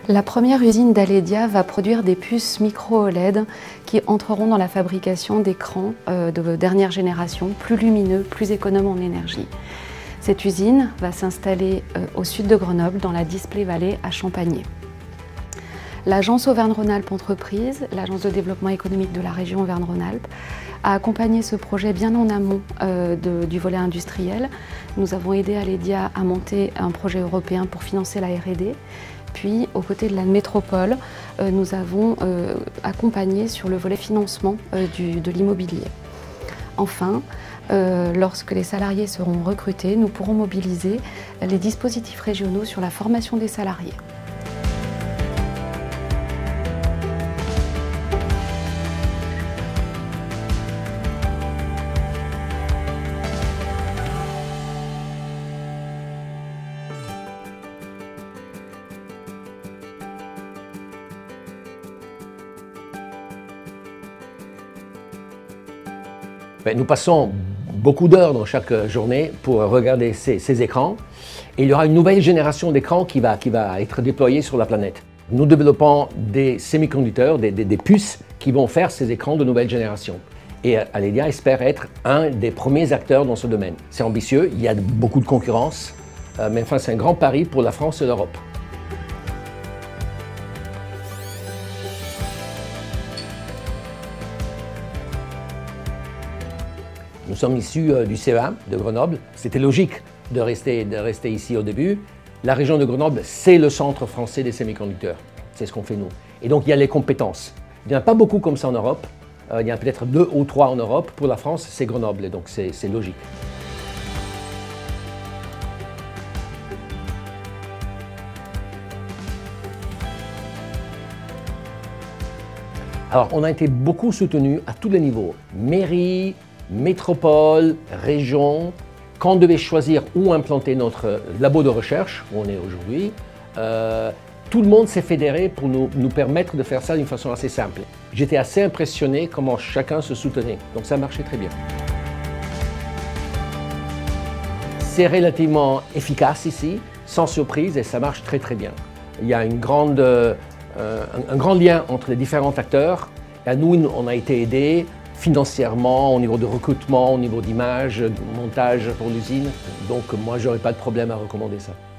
La première usine d'Aledia va produire des puces micro-OLED qui entreront dans la fabrication d'écrans de dernière génération, plus lumineux, plus économes en énergie. Cette usine va s'installer au sud de Grenoble, dans la Display Valley à Champagné. L'agence Auvergne-Rhône-Alpes Entreprises, l'agence de développement économique de la région Auvergne-Rhône-Alpes, a accompagné ce projet bien en amont du volet industriel. Nous avons aidé Aledia à monter un projet européen pour financer la R&D. Puis, aux côtés de la métropole, nous avons accompagné sur le volet financement de l'immobilier. Enfin, lorsque les salariés seront recrutés, nous pourrons mobiliser les dispositifs régionaux sur la formation des salariés. Nous passons beaucoup d'heures dans chaque journée pour regarder ces écrans. Et il y aura une nouvelle génération d'écrans qui va être déployée sur la planète. Nous développons des semi-conducteurs, des puces qui vont faire ces écrans de nouvelle génération. Et Aledia espère être un des premiers acteurs dans ce domaine. C'est ambitieux, il y a beaucoup de concurrence, mais enfin c'est un grand pari pour la France et l'Europe. Nous sommes issus du CEA de Grenoble. C'était logique de rester ici au début. La région de Grenoble, c'est le centre français des semi-conducteurs. C'est ce qu'on fait nous. Et donc il y a les compétences. Il n'y en a pas beaucoup comme ça en Europe. Il y en a peut-être 2 ou 3 en Europe. Pour la France, c'est Grenoble, et donc c'est logique. Alors, on a été beaucoup soutenus à tous les niveaux. Mairie, métropole, région. Quand on devait choisir où implanter notre labo de recherche, où on est aujourd'hui, tout le monde s'est fédéré pour nous permettre de faire ça d'une façon assez simple. J'étais assez impressionné comment chacun se soutenait, donc ça marchait très bien. C'est relativement efficace ici, sans surprise, et ça marche très très bien. Il y a un grand lien entre les différents acteurs. Et nous, on a été aidés financièrement, au niveau de recrutement, au niveau d'image, de montage pour l'usine. Donc moi, je n'aurais pas de problème à recommander ça.